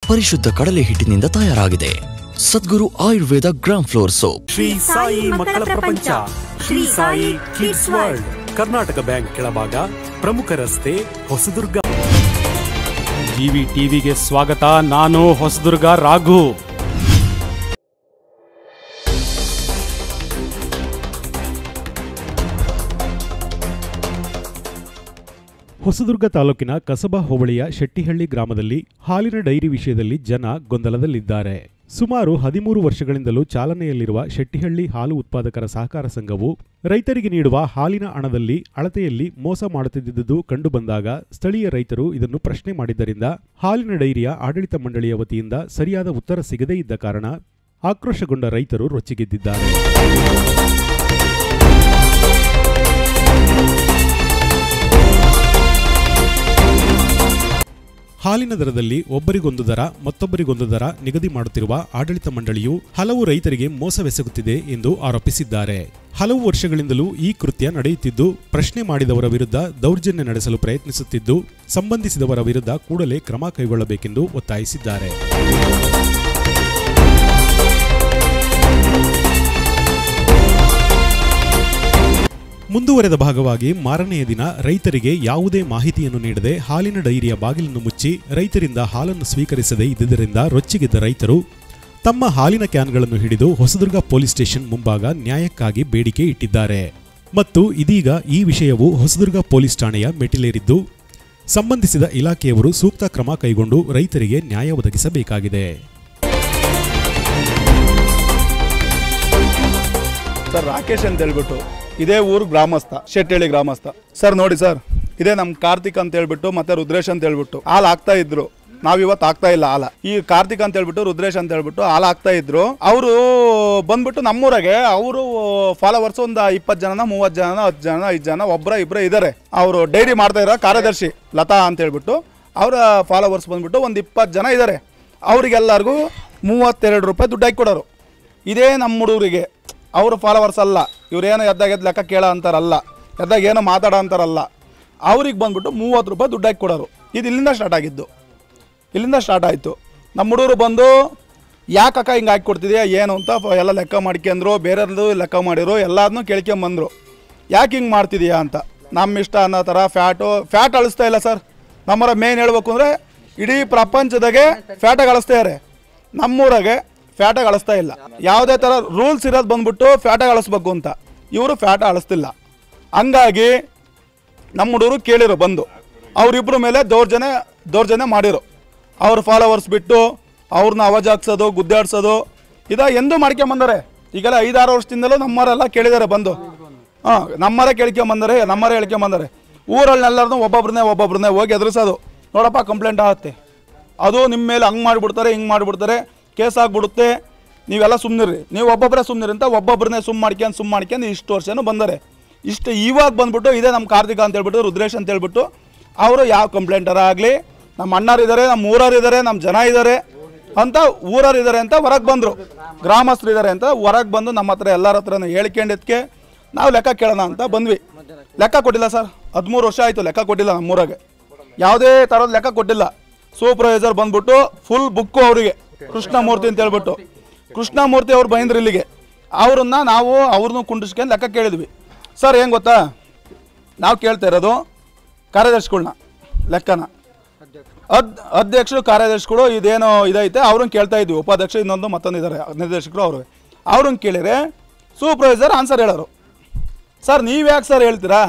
ಪರಿಶುದ್ಧ ಕಡಲೆ ಹಿಟ್ಟಿನಿಂದ ತಯಾರಾಗಿದೆ. Sadguru Ayurveda gram flour soap. Shri Sai ಮಕ್ಕಳ ಪ್ರಪಂಚ, Shri Sai kids world, Karnataka bank ಕೆಳಭಾಗ, ಪ್ರಮುಖ ರಸ್ತೆ, ಹೊಸದುರ್ಗ. ಜಿವಿ ಟಿವಿಗೆ ಸ್ವಾಗತ. ನಾನು ಹೊಸದುರ್ಗ ರಾಘು. ಹೊಸದುರ್ಗ ತಾಲೂಕಿನ ಕಸಬಾ ಹೋಬಳಿಯ ಶೆಟ್ಟಿಹಳ್ಳಿ ಗ್ರಾಮದಲ್ಲಿ ಹಾಲಿನ ಡೈರಿ ವಿಷಯದಲ್ಲಿ ಜನ ಗೊಂದಲದಲ್ಲಿದ್ದಾರೆ. ಸುಮಾರು 13 ವರ್ಷಗಳಿಂದಲೂ ಚಾಲನೆಯಲ್ಲಿರುವ ಶೆಟ್ಟಿಹಳ್ಳಿ ಹಾಲು ಉತ್ಪಾದಕರ ಸಹಕಾರ ಸಂಘವು ರೈತರಿಗೆ ನೀಡುವ ಹಾಲಿನ ಹಣದಲ್ಲಿ ಅಳತೆಯಲ್ಲಿ ಮೋಸ ಮಾಡುತ್ತಿದ್ದುದು ಕಂಡುಬಂದಾಗ ಸ್ಥಳೀಯ ರೈತರು ಇದನ್ನು ಪ್ರಶ್ನೆ ಮಾಡಿದ್ದರಿಂದ ಹಾಲಿನ ಡೈರಿಯ ಆಡಳಿತ ಮಂಡಳಿಯ ವತಿಯಿಂದ ಸರಿಯಾದ ಉತ್ತರ ಸಿಗದೇ ಇದ್ದ ಕಾರಣ ಆಕ್ರೋಶಗೊಂಡ ರೈತರು ರೊಚ್ಚಿಗೆದ್ದಿದ್ದಾರೆ. ಹಾಲಿನ ದರದಲ್ಲಿ ಒಬ್ಬರಿಗೊಂದು ದರ ಮತ್ತೊಬ್ಬರಿಗೊಂದು ದರ ನಿಗದಿ ಮಾಡುತ್ತಿರುವ ಆಡಳಿತ ಮಂಡಳಿಯು ಹಲವು ರೈತರಿಗೆ ಮೋಸವೆಸಗುತ್ತಿದೆ ಎಂದು ಆರೋಪಿಸಿದ್ದಾರೆ. ಹಲವು ವರ್ಷಗಳಿಂದಲೂ ಈ ಕೃತ್ಯ ನಡೆಯುತ್ತಿದ್ದು, ಪ್ರಶ್ನೆ ಮಾಡಿದವರ ವಿರುದ್ಧ ದೌರ್ಜನ್ಯ ನಡೆಸಲು ಪ್ರಯತ್ನಿಸುತ್ತಿದ್ದು, ಸಂಬಂಧಿಸಿದವರ ವಿರುದ್ಧ ಕೂಡಲೇ ಕ್ರಮ ಕೈಗೊಳ್ಳಬೇಕೆಂದು ಒತ್ತಾಯಿಸಿದ್ದಾರೆ. ಮುಂದುವರೆದ ಭಾಗವಾಗಿ ಮಾರನೆಯ ದಿನ ರೈತರಿಗೆ ಯಾವುದೇ ಮಾಹಿತಿಯನ್ನು ನೀಡದೆ ಹಾಲಿನ ಡೈರಿಯ ಬಾಗಿಲನ್ನು ಮುಚ್ಚಿ ರೈತರಿಂದ ಹಾಲನ್ನು ಸ್ವೀಕರಿಸದೇ ಇದ್ದುದರಿಂದ ರೊಚ್ಚಿಗೆದ್ದ ರೈತರು ತಮ್ಮ ಹಾಲಿನ ಕ್ಯಾನ್ಗಳನ್ನು ಹಿಡಿದು ಹೊಸದುರ್ಗ ಪೊಲೀಸ್ ಸ್ಟೇಷನ್ ಮುಂಭಾಗ ನ್ಯಾಯಕ್ಕಾಗಿ ಬೇಡಿಕೆ ಇಟ್ಟಿದ್ದಾರೆ. ಮತ್ತು ಇದೀಗ ಈ ವಿಷಯವು ಹೊಸದುರ್ಗ ಪೊಲೀಸ್ ಠಾಣೆಯ ಮೆಟ್ಟಿಲೇರಿದ್ದು, ಸಂಬಂಧಿಸಿದ ಇಲಾಖೆಯವರು ಸೂಕ್ತ ಕ್ರಮ ಕೈಗೊಂಡು ರೈತರಿಗೆ ನ್ಯಾಯ ಒದಗಿಸಬೇಕಾಗಿದೆ. ಸರ್ ರಾಕೇಶ್ ಅಂತ ಹೇಳ್ಬಿಟ್ಟು ಇದೇ ಊರು ಗ್ರಾಮಸ್ಥ, ಶೆಟ್ಟಿಹಳ್ಳಿ ಗ್ರಾಮಸ್ಥ. ಸರ್ ನೋಡಿ ಸರ್, ಇದೇ ನಮ್ಮ ಕಾರ್ತಿಕ್ ಅಂತ ಹೇಳ್ಬಿಟ್ಟು ಮತ್ತೆ ರುದ್ರೇಶ್ ಅಂತ ಹೇಳ್ಬಿಟ್ಟು ಹಾಲು ಹಾಕ್ತಾ ಇದ್ರು. ನಾವಿವತ್ತು ಆಗ್ತಾ ಇಲ್ಲ ಹಾಲ. ಈ ಕಾರ್ತಿಕ್ ಅಂತ ಹೇಳ್ಬಿಟ್ಟು ರುದ್ರೇಶ್ ಅಂತ ಹೇಳ್ಬಿಟ್ಟು ಹಾಲು ಹಾಕ್ತಾ ಇದ್ರು. ಅವರು ಬಂದ್ಬಿಟ್ಟು ನಮ್ಮೂರಾಗೆ ಅವರು ಫಾಲೋವರ್ಸ್ ಒಂದು 20 ಜನ 30 ಜನ 10 ಜನ 5 ಜನ ಇಬ್ಬರ ಇದ್ದಾರೆ. ಅವರು ಡೈರಿ ಮಾಡ್ತಾ ಇರೋ ಕಾರ್ಯದರ್ಶಿ ಲತಾ ಅಂತ ಹೇಳ್ಬಿಟ್ಟು ಅವರ ಫಾಲೋವರ್ಸ್ ಬಂದ್ಬಿಟ್ಟು ಒಂದು 20 ಜನ ಇದ್ದಾರೆ. ಅವರಿಗೆಲ್ಲರಿಗೂ 32 ರೂಪಾಯಿ ದುಡ್ಡು ಹಾಕಿ ಕೊಡೋರು. ಇದೇ ನಮ್ಮ ಹುಡುಗರಿಗೆ ಅವರು ಫಾಲೋವರ್ಸ್ ಅಲ್ಲ, ಇವ್ರೇನೋ ಎದ್ದಾಗ ಲೆಕ್ಕ ಕೇಳೋ ಅಂತಾರಲ್ಲ, ಎದ್ದಾಗ ಏನೋ ಮಾತಾಡೋ ಅಂತಾರಲ್ಲ, ಅವ್ರಿಗೆ ಬಂದ್ಬಿಟ್ಟು 30 ರೂಪಾಯಿ ದುಡ್ಡು ಹಾಕಿ ಕೊಡೋರು. ಇದು ಇಲ್ಲಿಂದ ಸ್ಟಾರ್ಟ್ ಆಗಿದ್ದು, ಇಲ್ಲಿಂದ ಸ್ಟಾರ್ಟ್ ಆಯಿತು. ನಮ್ಮ ಹುಡುಗರು ಬಂದು ಯಾಕಕ್ಕ ಹಿಂಗೆ ಹಾಕಿ ಕೊಡ್ತಿದ್ಯಾ ಏನು ಅಂತ ಎಲ್ಲ ಲೆಕ್ಕ ಮಾಡ್ಕೊಂಡ್ರು, ಬೇರೆಯವ್ರದ್ದು ಲೆಕ್ಕ ಮಾಡಿದ್ರು, ಎಲ್ಲದನ್ನೂ ಕೇಳ್ಕೊಂಬಂದರು. ಯಾಕೆ ಹಿಂಗೆ ಮಾಡ್ತಿದೀಯಾ ಅಂತ. ನಮ್ಮ ಇಷ್ಟ ಅನ್ನೋ ಥರ ಫ್ಯಾಟ್ ಅಳಿಸ್ತಾ ಇಲ್ಲ ಸರ್. ನಮ್ಮರ ಮೇನ್ ಹೇಳ್ಬೇಕು ಅಂದರೆ ಇಡೀ ಪ್ರಪಂಚದಾಗೆ ಫ್ಯಾಟಾಗಿ ಅಳಿಸ್ತಾರೆ, ನಮ್ಮೂರಾಗೆ ಫ್ಯಾಟಾಗಿ ಅಳಿಸ್ತಾ ಇಲ್ಲ. ಯಾವುದೇ ಥರ ರೂಲ್ಸ್ ಇರೋದು ಬಂದ್ಬಿಟ್ಟು ಫ್ಯಾಟಾಗಿ ಅಳಿಸ್ಬೇಕು ಅಂತ, ಇವರು ಫ್ಯಾಟ ಅಳಿಸ್ತಿಲ್ಲ. ಹಂಗಾಗಿ ನಮ್ಮ ಹುಡುಗರು ಕೇಳಿರು ಬಂದು ಅವರಿಬ್ಬರ ಮೇಲೆ ದೌರ್ಜನ್ಯ ಮಾಡಿರು. ಅವ್ರ ಫಾಲೋವರ್ಸ್ ಬಿಟ್ಟು ಅವ್ರನ್ನ ಅವಜಾಗ್ಸೋದು, ಗುದ್ದಾಡ್ಸೋದು ಎಂದೂ ಮಾಡ್ಕೊಂಬಂದರೆ. ಈಗೆಲ್ಲ 5-6 ವರ್ಷದಿಂದಲೂ ನಮ್ಮವರೆಲ್ಲ ಕೇಳಿದ್ದಾರೆ ಬಂದು. ನಮ್ಮರೇ ಹೇಳ್ಕೊಂಬಂದರೆ ಊರಲ್ಲೆಲ್ಲರನ್ನೂ ಒಬ್ಬೊಬ್ರನ್ನೇ ಹೋಗಿ ಎದುರಿಸೋದು. ನೋಡಪ್ಪ ಕಂಪ್ಲೇಂಟ್ ಆಗುತ್ತೆ, ಅದು ನಿಮ್ಮ ಮೇಲೆ ಹಂಗೆ ಮಾಡಿಬಿಡ್ತಾರೆ, ಹಿಂಗೆ ಮಾಡಿಬಿಡ್ತಾರೆ, ಕೇಸ್ ಆಗಿಬಿಡುತ್ತೆ, ನೀವೆಲ್ಲ ಸುಮ್ಮನಿರಿ, ನೀವು ಒಬ್ಬೊಬ್ಬರೇ ಸುಮ್ಮನಿರಿ ಅಂತ ಒಬ್ಬೊಬ್ಬರನ್ನೇ ಸುಮ್ಮ ಮಾಡ್ಕೊಂಡು ಇಷ್ಟು ವರ್ಷನೂ ಬಂದರೆ. ಇವಾಗ ಬಂದ್ಬಿಟ್ಟು ಇದೇ ನಮ್ಮ ಕಾರ್ತಿಕ ಅಂತ ಹೇಳ್ಬಿಟ್ಟು ರುದ್ರೇಶ್ ಅಂತ ಹೇಳ್ಬಿಟ್ಟು ಅವರು ಯಾವ ಕಂಪ್ಲೇಂಟರ ಆಗಲಿ, ನಮ್ಮ ಅಣ್ಣರಿದ್ದಾರೆ, ನಮ್ಮ ಊರವರಿದ್ದಾರೆ, ನಮ್ಮ ಜನ ಇದ್ದಾರೆ ಅಂತ ಊರವರಿದ್ದಾರೆ ಅಂತ ಹೊರಗೆ ಬಂದರು, ಗ್ರಾಮಸ್ಥರು ಇದ್ದಾರೆ ಅಂತ ಹೊರಗೆ ಬಂದು ನಮ್ಮ ಹತ್ರ ಎಲ್ಲರ ಹತ್ರನೂ ಹೇಳ್ಕೊಂಡಿದ್ದಕ್ಕೆ ನಾವು ಲೆಕ್ಕ ಕೇಳೋಣ ಅಂತ ಬಂದ್ವಿ. ಲೆಕ್ಕ ಕೊಟ್ಟಿಲ್ಲ ಸರ್, 13 ವರ್ಷ ಆಯಿತು ಲೆಕ್ಕ ಕೊಟ್ಟಿಲ್ಲ. ನಮ್ಮೂರಾಗೆ ಯಾವುದೇ ಥರದ ಲೆಕ್ಕ ಕೊಟ್ಟಿಲ್ಲ. ಸೂಪರ್ವೈಸರ್ ಬಂದ್ಬಿಟ್ಟು ಫುಲ್ ಬುಕ್ಕು ಅವರಿಗೆ, ಕೃಷ್ಣಮೂರ್ತಿ ಅಂತ ಹೇಳ್ಬಿಟ್ಟು ಕೃಷ್ಣಮೂರ್ತಿ ಅವ್ರು ಬಂದ್ರು ಇಲ್ಲಿಗೆ. ಅವ್ರನ್ನೂ ಕುಂಡಿಸ್ಕೊಂಡು ಲೆಕ್ಕ ಕೇಳಿದ್ವಿ. ಸರ್ ಏನು ಗೊತ್ತಾ, ನಾವು ಕೇಳ್ತಾ ಇರೋದು ಕಾರ್ಯದರ್ಶಿಗಳನ್ನ ಲೆಕ್ಕನ, ಅಧ್ಯಕ್ಷರು ಕಾರ್ಯದರ್ಶಿಗಳು ಇದೇನೋ ಇದೈತೆ ಅವ್ರನ್ನ ಕೇಳ್ತಾ ಇದ್ವಿ. ಉಪಾಧ್ಯಕ್ಷ ಇನ್ನೊಂದು ಮತ್ತೊಂದು ಇದ್ದಾರೆ ನಿರ್ದೇಶಕರು, ಅವ್ರನ್ನ ಕೇಳಿದ್ರೆ ಸೂಪರ್ವೈಸರ್ ಆನ್ಸರ್ ಹೇಳೋರು. ಸರ್ ನೀವು ಯಾಕೆ ಸರ್ ಹೇಳ್ತೀರಾ,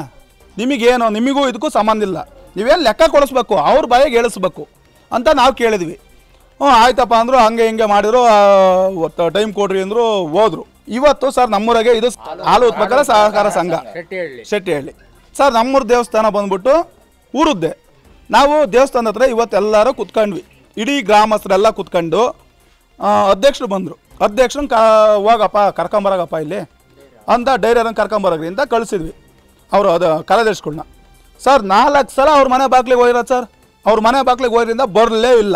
ನಿಮಗೂ ಇದಕ್ಕೂ ಸಂಬಂಧ ಇಲ್ಲ, ನೀವೇನು ಲೆಕ್ಕ ಕೊಡಿಸ್ಬೇಕು, ಅವ್ರ ಬಾಯಿಗೆ ಹೇಳಿಸ್ಬೇಕು ಅಂತ ನಾವು ಕೇಳಿದ್ವಿ. ಆಯ್ತಪ್ಪ ಅಂದರು. ಹಂಗೆ ಹಿಂಗೆ ಮಾಡಿದ್ರು, ಟೈಮ್ ಕೊಡ್ರಿ ಅಂದರು, ಹೋದ್ರು. ಇವತ್ತು ಸರ್ ನಮ್ಮೂರಾಗೆ ಇದು ಹಾಲು ಉತ್ಪಾದಕರ ಸಹಕಾರ ಸಂಘ ಶೆಟ್ಟಿಹಳ್ಳಿ ಸರ್. ನಮ್ಮೂರು ದೇವಸ್ಥಾನ ಬಂದ್ಬಿಟ್ಟು ಊರದ್ದೇ. ನಾವು ದೇವಸ್ಥಾನದ ಹತ್ರ ಇವತ್ತೆಲ್ಲರೂ ಕುತ್ಕೊಂಡ್ವಿ, ಇಡೀ ಗ್ರಾಮಸ್ಥರೆಲ್ಲ ಕುತ್ಕೊಂಡು. ಅಧ್ಯಕ್ಷರು ಬಂದರು, ಅಧ್ಯಕ್ಷರನ್ನ ಹೋಗಪ್ಪ ಕರ್ಕೊಂಬರಾಗಪ್ಪ ಇಲ್ಲಿ ಅಂತ ಡೈರಿಯರನ್ನು ಕರ್ಕೊಂಬರಾಗ್ರಿ ಅಂತ ಕಳಿಸಿದ್ವಿ ಅವರು ಕಾರ್ಯದರ್ಶಿಗಳನ್ನ. ಸರ್ 4 ಸಲ ಅವ್ರ ಮನೆ ಬಾಗ್ಲಿಗೆ ಹೋಗಿರೋದು ಸರ್. ಅವ್ರ ಮನೆ ಬಾಗ್ಲಿಗೆ ಹೋಗಿರಿಂದ ಬರಲೇ ಇಲ್ಲ.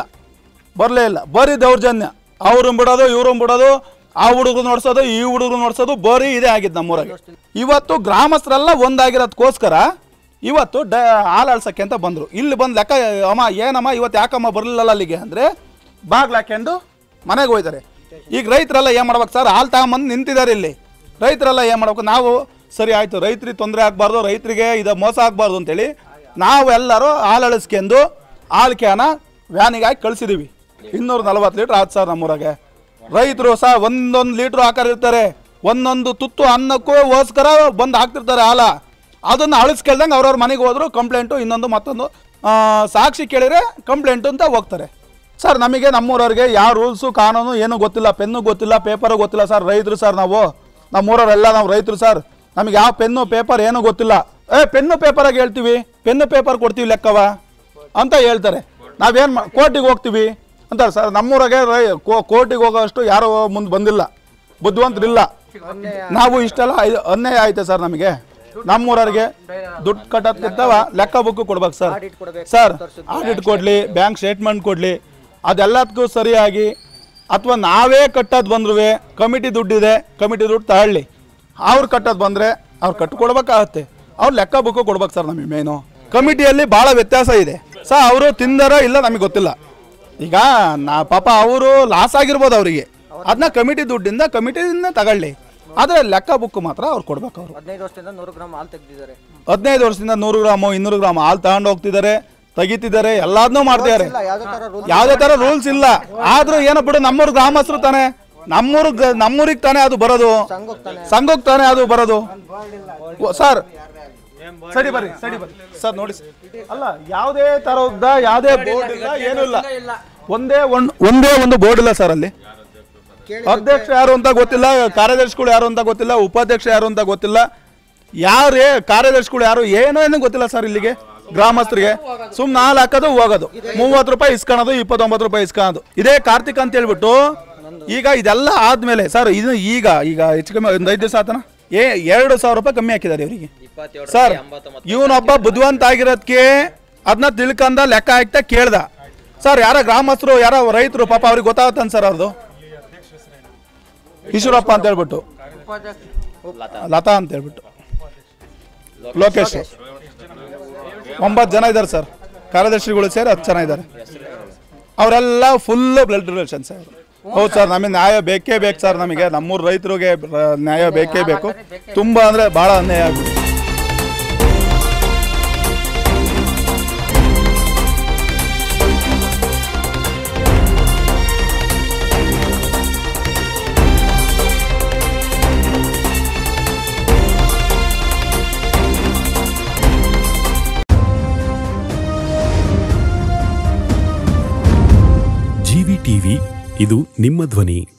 ಬರೀ ದೌರ್ಜನ್ಯ, ಅವ್ರನ್ನ ಬಿಡೋದು, ಇವ್ರನ್ನ ಬಿಡೋದು, ಆ ಹುಡುಗರು ನೋಡ್ಸೋದು, ಈ ಹುಡುಗರು ನೋಡ್ಸೋದು, ಬರೀ ಇದೇ ಆಗಿದ್ದು ನಮ್ಮೂರಾಗೆ. ಇವತ್ತು ಗ್ರಾಮಸ್ಥರೆಲ್ಲ ಒಂದಾಗಿರೋದಕ್ಕೋಸ್ಕರ ಇವತ್ತು ಹಾಲು ಅಳ್ಸಕ್ಕೆ ಅಂತ ಬಂದರು. ಇಲ್ಲಿ ಬಂದು ಲೆಕ್ಕ, ಅಮ್ಮ ಏನಮ್ಮ ಇವತ್ತು ಯಾಕಮ್ಮ ಬರಲಿಲ್ಲ ಅಲ್ಲಿಗೆ ಅಂದರೆ, ಬಾಗ್ಲು ಹಾಕ್ಯಂಡು ಮನೆಗೆ ಹೋಯ್ತಾರೆ. ಈಗ ರೈತರೆಲ್ಲ ಏನು ಮಾಡ್ಬೇಕು ಸರ್, ಹಾಲು ತಗೊಂಬಂದು ನಿಂತಿದ್ದಾರೆ ಇಲ್ಲಿ. ರೈತರೆಲ್ಲ ಏನು ಮಾಡ್ಬೇಕು, ನಾವು ಸರಿ ಆಯಿತು ರೈತರಿಗೆ ತೊಂದರೆ ಆಗಬಾರ್ದು, ರೈತರಿಗೆ ಇದು ಮೋಸ ಆಗಬಾರ್ದು ಅಂತೇಳಿ ನಾವು ಎಲ್ಲರೂ ಹಾಲು ಅಳಿಸ್ಕೊಂಡು ಹಾಲು ಕ್ಯಾನ ವ್ಯಾನಿಗೆ ಹಾಕಿ ಕಳಿಸಿದ್ದೀವಿ. 240 ಲೀಟ್ರ್ ಆಯ್ತು ಸರ್ ನಮ್ಮೂರಾಗೆ. ರೈತರು ಸಹ ಒಂದೊಂದು ಲೀಟ್ರು ಹಾಕಿರ್ತಾರೆ, ಒಂದೊಂದು ತುತ್ತು ಅನ್ನಕ್ಕೋಸ್ಕರ ಬಂದು ಹಾಕ್ತಿರ್ತಾರೆ ಹಾಲ. ಅದನ್ನು ಅಳಿಸ್ಕೊಳ್ದಂಗೆ ಅವ್ರವ್ರ ಮನೆಗೆ ಹೋದ್ರು ಕಂಪ್ಲೇಂಟು, ಇನ್ನೊಂದು ಮತ್ತೊಂದು ಸಾಕ್ಷಿ ಕೇಳಿದರೆ ಕಂಪ್ಲೇಂಟು ಅಂತ ಹೋಗ್ತಾರೆ. ಸರ್ ನಮಗೆ ನಮ್ಮೂರವ್ರಿಗೆ ಯಾವ ರೂಲ್ಸು ಕಾನೂನು ಏನೂ ಗೊತ್ತಿಲ್ಲ, ಪೆನ್ನು ಗೊತ್ತಿಲ್ಲ, ಪೇಪರು ಗೊತ್ತಿಲ್ಲ ಸರ್. ರೈತರು ಸರ್ ನಾವು, ನಮ್ಮೂರವರೆಲ್ಲ ನಾವು ರೈತರು ಸರ್. ನಮಗೆ ಯಾವ ಪೆನ್ನು ಪೇಪರ್ ಏನೂ ಗೊತ್ತಿಲ್ಲ. ಪೆನ್ನು ಪೇಪರಾಗಿ ಹೇಳ್ತೀವಿ, ಪೆನ್ನು ಪೇಪರ್ ಕೊಡ್ತೀವಿ ಲೆಕ್ಕವ ಅಂತ ಹೇಳ್ತಾರೆ. ನಾವೇನು ಕೋರ್ಟಿಗೆ ಹೋಗ್ತೀವಿ ಅಂತಾರೆ ಸರ್. ನಮ್ಮೂರಾಗೆ ಕೋರ್ಟಿಗೆ ಹೋಗೋಷ್ಟು ಯಾರೂ ಮುಂದೆ ಬಂದಿಲ್ಲ, ಬುದ್ಧಿವಂತರಿಲ್ಲ. ನಾವು ಇಷ್ಟೆಲ್ಲ ಅನ್ಯಾಯ ಆಯ್ತು ಸರ್. ನಮಗೆ ನಮ್ಮೂರವ್ರಿಗೆ ದುಡ್ಡು ಕಟ್ಟೋದ್ಕಿಂತವ ಲೆಕ್ಕ ಬುಕ್ಕು ಕೊಡ್ಬೇಕು ಸರ್. ಸರ್ ಆಡಿಟ್ ಕೊಡಲಿ, ಬ್ಯಾಂಕ್ ಸ್ಟೇಟ್ಮೆಂಟ್ ಕೊಡಲಿ, ಅದೆಲ್ಲದಕ್ಕೂ ಸರಿಯಾಗಿ, ಅಥವಾ ನಾವೇ ಕಟ್ಟೋದು ಬಂದ್ರೂ ಕಮಿಟಿ ದುಡ್ಡಿದೆ, ಕಮಿಟಿ ದುಡ್ಡು ತಗೊಳ್ಳಿ. ಅವ್ರು ಕಟ್ಟೋದು ಬಂದರೆ ಅವ್ರು ಕಟ್ಟಿಕೊಡ್ಬೇಕಾಗತ್ತೆ. ಅವ್ರು ಲೆಕ್ಕ ಬುಕ್ಕು ಕೊಡ್ಬೇಕು ಸರ್. ನಮಗೆ ಮೇನು ಕಮಿಟಿಯಲ್ಲಿ ಭಾಳ ವ್ಯತ್ಯಾಸ ಇದೆ ಸರ್. ಅವರು ತಿಂದಾರ ಇಲ್ಲ ನಮಗೆ ಗೊತ್ತಿಲ್ಲ. ಈಗ ಪಾಪ ಅವರು ಲಾಸ್ ಆಗಿರ್ಬೋದು ಅವರಿಗೆ, ಅದನ್ನ ಕಮಿಟಿ ದುಡ್ಡಿಂದ ತಗೊಳ್ಳಿ. ಆದರೆ ಲೆಕ್ಕ ಬುಕ್ ಮಾತ್ರ ಅವ್ರು ಕೊಡ್ಬೇಕು. ಅವರು 15 ವರ್ಷದಿಂದ 100 ಗ್ರಾಮ್ ಹಾಲು ತೆಗೆದಿದ್ದಾರೆ. 15 ವರ್ಷದಿಂದ 100 ಗ್ರಾಮು 200 ಗ್ರಾಮ್ ಹಾಲು ತಗೊಂಡು ಹೋಗ್ತಿದ್ದಾರೆ, ತೆಗಿತಿದ್ದಾರೆ, ಎಲ್ಲದನ್ನೂ ಮಾಡ್ತಿದ್ದಾರೆ. ಯಾವುದೇ ಥರ ರೂಲ್ಸ್ ಇಲ್ಲ. ಆದರೂ ಏನೋ ಬಿಡು, ನಮ್ಮೂರು ಗ್ರಾಮಸ್ಥರು ತಾನೆ, ನಮ್ಮೂರಿಗೆ ತಾನೇ ಅದು ಬರೋದು, ಸಂಘಕ್ಕೆ ತಾನೇ ಅದು ಬರೋದು. ಸರ್ ಸರಿ ಬರ್ರಿ ಸರ್. ನೋಡಿ ಅಲ್ಲ, ಯಾವುದೇ ಥರದ ಯಾವುದೇ ಬೋರ್ಡ್ ಇಲ್ಲ, ಏನೂ ಇಲ್ಲ. ಒಂದೇ ಒಂದು ಬೋರ್ಡ್ ಇಲ್ಲ ಸರ್. ಅಲ್ಲಿ ಅಧ್ಯಕ್ಷ ಯಾರು ಅಂತ ಗೊತ್ತಿಲ್ಲ, ಕಾರ್ಯದರ್ಶಿಗಳು ಯಾರು ಅಂತ ಗೊತ್ತಿಲ್ಲ, ಉಪಾಧ್ಯಕ್ಷ ಯಾರು ಅಂತ ಗೊತ್ತಿಲ್ಲ, ಯಾರೇ ಕಾರ್ಯದರ್ಶಿಗಳು ಯಾರು ಏನೋ ಗೊತ್ತಿಲ್ಲ ಸರ್. ಇಲ್ಲಿಗೆ ಗ್ರಾಮಸ್ಥರಿಗೆ ಸುಮ್ಮನೆ ಹಾಲು ಹಾಕೋದು ಹೋಗೋದು, 30 ರೂಪಾಯಿ ಇಸ್ಕೊಳೋದು, 29 ರೂಪಾಯಿ ಇಸ್ಕೊಳೋದು. ಇದೇ ಕಾರ್ತಿಕ್ ಅಂತ ಹೇಳ್ಬಿಟ್ಟು ಈಗ ಇದೆಲ್ಲ ಆದ್ಮೇಲೆ ಸರ್, ಇದು ಈಗ ಹೆಚ್ಚು ಕಮ್ಮಿ ಒಂದು 5 ದಿವಸ ಆತನ 2,000 ರೂಪಾಯಿ ಕಮ್ಮಿ ಹಾಕಿದ್ದಾರೆ ಇವರಿಗೆ ಸರ್. ಇವನೊಬ್ಬ ಬುದ್ಧಿವಂತ ಆಗಿರೋದಕ್ಕೆ ಅದನ್ನ ತಿಳ್ಕೊಂಡ ಲೆಕ್ಕ ಹಾಕ್ತಾ ಕೇಳ್ದ ಸರ್. ಯಾರ ಗ್ರಾಮಸ್ಥರು, ಯಾರ ರೈತರು ಪಾಪ ಅವ್ರಿಗೆ ಗೊತ್ತಾಗತ್ತನ್ ಸರ್. ಅವ್ರದ್ದು ಈಶ್ವರಪ್ಪ ಅಂತ ಹೇಳ್ಬಿಟ್ಟು, ಲತಾ ಅಂತ ಹೇಳ್ಬಿಟ್ಟು, ಲೋಕೇಶ್, 9 ಜನ ಇದ್ದಾರೆ ಸರ್. ಕಾರ್ಯದರ್ಶಿಗಳು ಸೇರಿ 10 ಜನ ಇದ್ದಾರೆ. ಅವರೆಲ್ಲ ಫುಲ್ ಬ್ಲಡ್ ರಿಲೇಷನ್ಸ್. ಹೌದು ಸರ್, ನಮಗೆ ನ್ಯಾಯ ಬೇಕೇ ಬೇಕು ಸರ್. ನಮಗೆ ನಮ್ಮೂರು ರೈತರಿಗೆ ನ್ಯಾಯ ಬೇಕೇ ಬೇಕು. ತುಂಬ ಅಂದರೆ ಭಾಳ ಅನ್ಯಾಯ ಆಗಿದೆ. ಜಿವಿ ಟಿವಿ, ಇದು ನಿಮ್ಮ ಧ್ವನಿ.